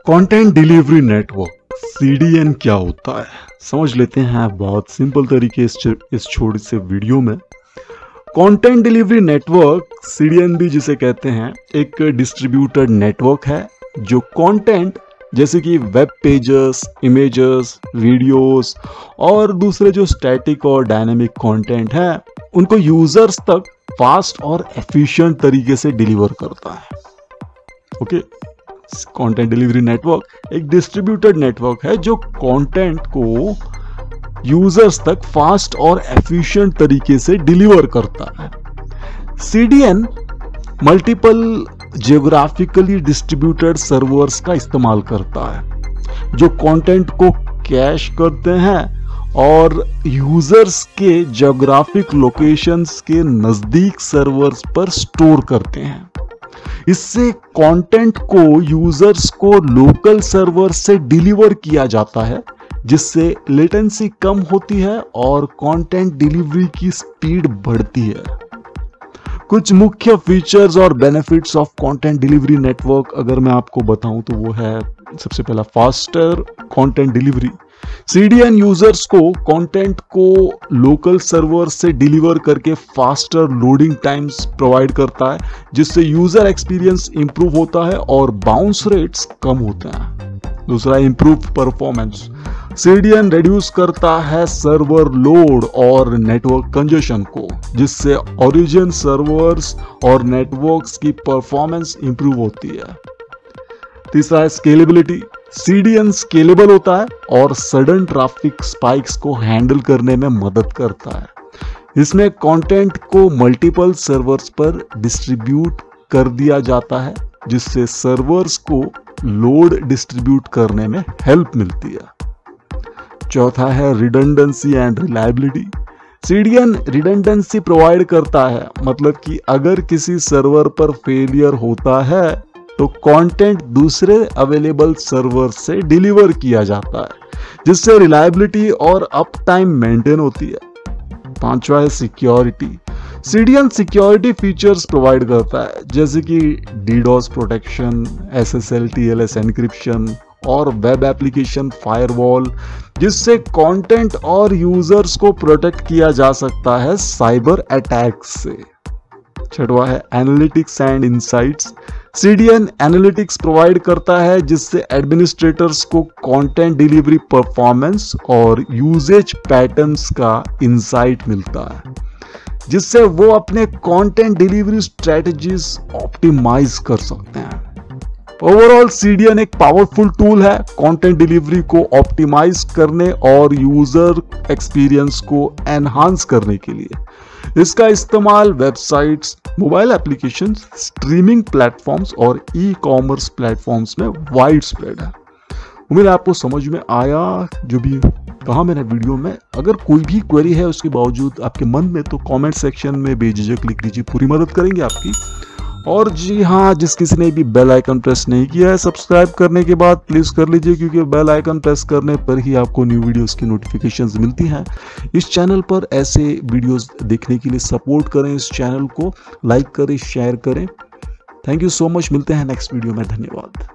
Content delivery network CDN क्या होता है समझ लेते हैं बहुत सिंपल तरीके इस छोटे से वीडियो में। कंटेंट डिलीवरी नेटवर्क सीडीएन भी जिसे कहते हैं एक डिस्ट्रीब्यूटेड नेटवर्क है जो कंटेंट जैसे कि वेब पेजेस, इमेजेस, वीडियोस और दूसरे जो स्टैटिक और डायनेमिक कंटेंट है उनको यूजर्स तक फास्ट और एफिशिएंट तरीके से डिलीवर करता है। ओके, कंटेंट डिलीवरी नेटवर्क एक डिस्ट्रीब्यूटेड नेटवर्क है जो कंटेंट को यूजर्स तक फास्ट और एफिशिएंट तरीके से डिलीवर करता है। CDN multiple geographically distributed servers का इस्तेमाल करता है जो कंटेंट को कैश करते हैं और यूजर्स के जियोग्राफिक लोकेशंस के नजदीक सर्वर्स पर स्टोर करते हैं। इससे कंटेंट को यूजर्स को लोकल सर्वर से डिलीवर किया जाता है जिससे लेटेंसी कम होती है और कंटेंट डिलीवरी की स्पीड बढ़ती है। कुछ मुख्य फीचर्स और benefits of content delivery network अगर मैं आपको बताऊं तो वो है सबसे पहला faster content delivery. CDN users को कंटेंट को लोकल सर्वर से डिलीवर करके फास्टर लोडिंग टाइम्स प्रोवाइड करता है जिससे यूजर एक्सपीरियंस इंप्रूव होता है और बाउंस रेट्स कम होते हैं। दूसरा, इंप्रूव परफॉर्मेंस। सीडीएन रिड्यूस करता है सर्वर लोड और नेटवर्क कंजेशन को जिससे ओरिजिन सर्वर्स और नेटवर्क्स की परफॉर्मेंस इंप्रूव होती है। तीसरा है स्केलेबिलिटी। सीडीएन स्केलेबल होता है और सडन ट्रैफिक स्पाइक्स को हैंडल करने में मदद करता है। इसमें कंटेंट को मल्टीपल सर्वर्स पर डिस्ट्रीब्यूट कर दिया जाता है जिससे सर्वर्स को लोड डिस्ट्रीब्यूट करने में हेल्प मिलती है। चौथा है redundancy and reliability. CDN redundancy provide करता है, मतलब कि अगर किसी सर्वर पर फेलियर होता है तो कंटेंट दूसरे अवेलेबल सर्वर से डिलीवर किया जाता है जिससे रिलायबिलिटी और अप टाइम मेंटेन होती है। पांचवा है security. CDN security features provide करता है जैसे कि DDoS protection, SSL TLS encryption और वेब एप्लीकेशन फायरवॉल जिससे कंटेंट और यूजर्स को प्रोटेक्ट किया जा सकता है साइबर अटैक्स से। छठवां है analytics and insights. CDN analytics provide करता है जिससे एडमिनिस्ट्रेटर्स को कंटेंट डिलीवरी परफॉर्मेंस और यूजेज पैटर्न्स का इंसाइट मिलता है जिससे वो अपने कंटेंट डिलीवरी स्ट्रेटजीज ऑप्टिमाइज कर सकते हैं। ओवरऑल सीडीएन एक पावरफुल टूल है कंटेंट डिलीवरी को ऑप्टिमाइज करने और यूजर एक्सपीरियंस को एनहांस करने के लिए। इसका इस्तेमाल websites, mobile applications, streaming platforms और ई कॉमर्स प्लेटफॉर्म्स में वाइड स्प्रेड है। उम्मीद है आपको समझ में आया जो भी कहा मैंने वीडियो में। अगर कोई भी क्वेरी है उसके बावजूद आपके मन में तो कमेंट सेक्शन में बेझिझक लिख दीजिए, पूरी मदद करेंगे आपकी। और जी हाँ, जिस किसी ने भी बेल आइकन प्रेस नहीं किया है सब्सक्राइब करने के बाद प्लीज कर लीजिए क्योंकि बेल आइकन प्रेस करने पर ही आपको न्यू वीडियोस की नोटिफिकेशंस मिलती हैं। इस चैनल पर ऐसे वीडियोस देखने के लिए सपोर्ट करें, इस चैनल को लाइक करें, शेयर करें। Thank you so much. मिलते हैं नेक्स्ट वीडियो में। धन्यवाद।